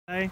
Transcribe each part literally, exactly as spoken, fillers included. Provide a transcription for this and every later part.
Hey,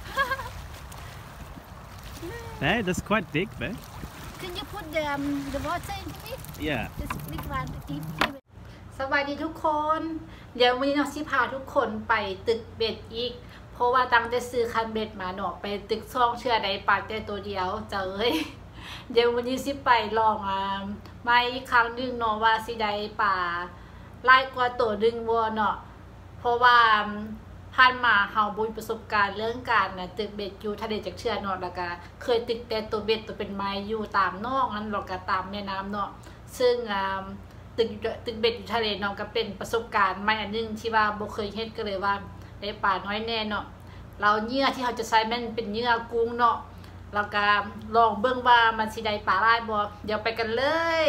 hey, that's quite big, man. Can you put the um, the water into it? Yeah. Just big one to keep it. สวัสดีทุกคนเดี๋ยววันนี้เราสิพาทุกคนไปตึกเบ็ดอีกเพราะว่าตั้งแต่ซื้อคันเบ็ดมาเนาะไปตึกซ่องเชื่อใดปากแต่ตัวเดียวเจ้ยเดี๋ยววันนี้สิไปลองอ่ามาอีกครั้งนึงเนาะว่าสิได้ป่าไล่กว่าตัวดึงวัวเนาะเพราะว่าผ่านมาเฮาบุญประสบการณ์เรื่องการนะตึกเบ็ดอยู่ทะเลจากเชื่อเนาะแล้วก็เคยตึกแต่ตัวเบ็ดตัวเป็นไม้อยู่ตามนอกนั้นแล้วก็ตามแม่น้ำเนาะซึ่งอ่าตึกตึกเบ็ดอยู่ทะเลเนาะก็เป็นประสบการณ์ใหม่อันนึงที่ว่าบ่เคยเฮ็ดก็เลยว่าได้ปลาน้อยแน่เนาะเราเหยื่อที่เขาจะใช้มันเป็นเหยื่อกุ้งเนาะแล้วก็ลองเบิ่งว่ามันสิได้ปลาหลายบ่เดี๋ยวไปกันเลย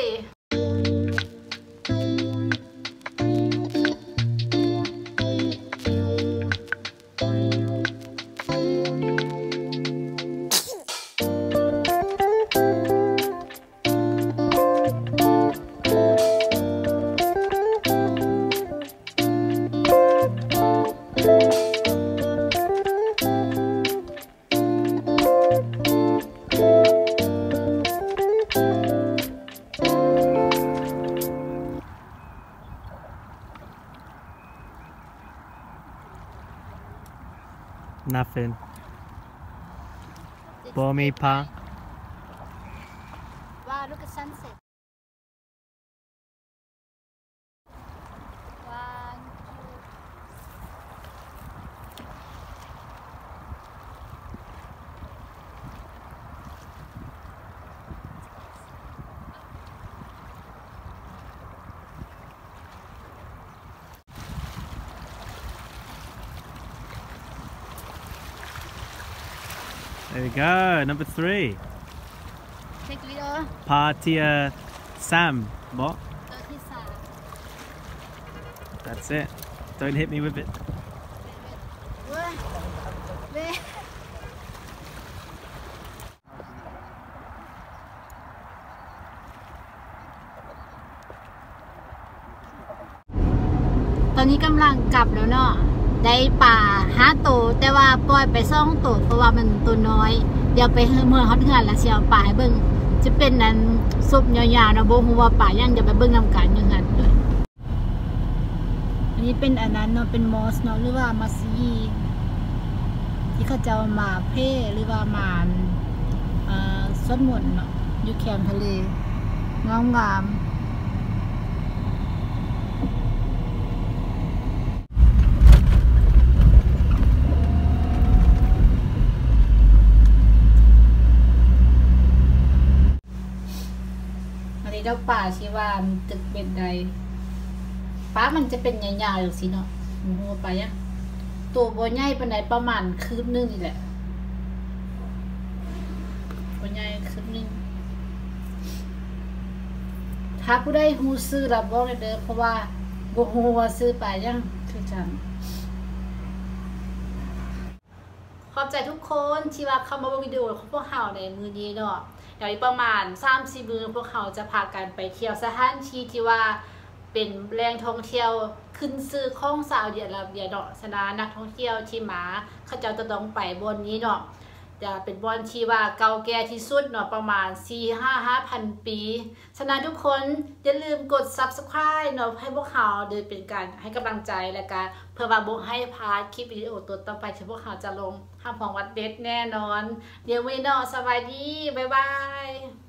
Nothing. Bommy pa. Wow, look at sunset. One, two. There we go, number three. Take video. Partia Sam. What? thirty-six. That's it. Don't hit me with it. Wait, wait. ตอนนี้กำลังกลับแล้วเนาะได้ป่าห้าตัวแต่ว่าปล่อยไปสองตัวเพราะว่ามันตัวน้อยเดี๋ยวไปเมื่อเขาเถื่อนแล้วเชียวป่าให้เบิ่งจะเป็นนั้นซุปยาวๆนะโบฮูว่าป่าย่างจะไปเบิ่งนำกันยังไงเลยอันนี้เป็นอันนั้นเนาะเป็นมอสเนาะหรือว่ามาซีที่เขาจะมาเพ่หรือว่ามาอ่าสดหมุนเนาะอยู่แคมป์ทะเลงามงามเจ้าป่าชีวานตึกเป็นใดป้ามันจะเป็นใหญ่ๆอยู่สิเนาะหัวไปยังตัวโบใหญ่เป็นไหนประมาณคืบนึงนี่แหละโบใหญ่คืบนึงถ้าผู้ใดหูซื้อรับบอกเลยเด้อเพราะว่าโบหูว่าซื้อไปยังคือจังขอบใจทุกคนที่ว่าเข้ามาดูวิดีโอของพวกเราในมือนี้เนาะเดี๋ยวประมาณ สามสี่ มื้อพวกเขาจะพากันไปเที่ยวสถานที่ที่ว่าเป็นแหล่งท่องเที่ยวขึ้นชื่อของซาอุดิอาระเบียเนาะฉะนั้นนักท่องเที่ยวที่มาเขาจะต้องไปบนนี้เนาะจะเป็นบอนที่ว่าเก่าแก่ที่สุดเนาะประมาณ สี่ถึงห้าพัน ปีฉะนั้นทุกคนอย่าลืมกด ซับสไครบ์ เนาะให้พวกเขาเดินเป็นการให้กำลังใจและการเพื่อว่าบ่ให้พลาดคลิปวิดีโอตัวต่อไปที่พวกเขาจะลงห้ามของวัดเด็ดแน่นอนเดี๋ยววันนี้เนาะสวัสดีบ๊ายบาย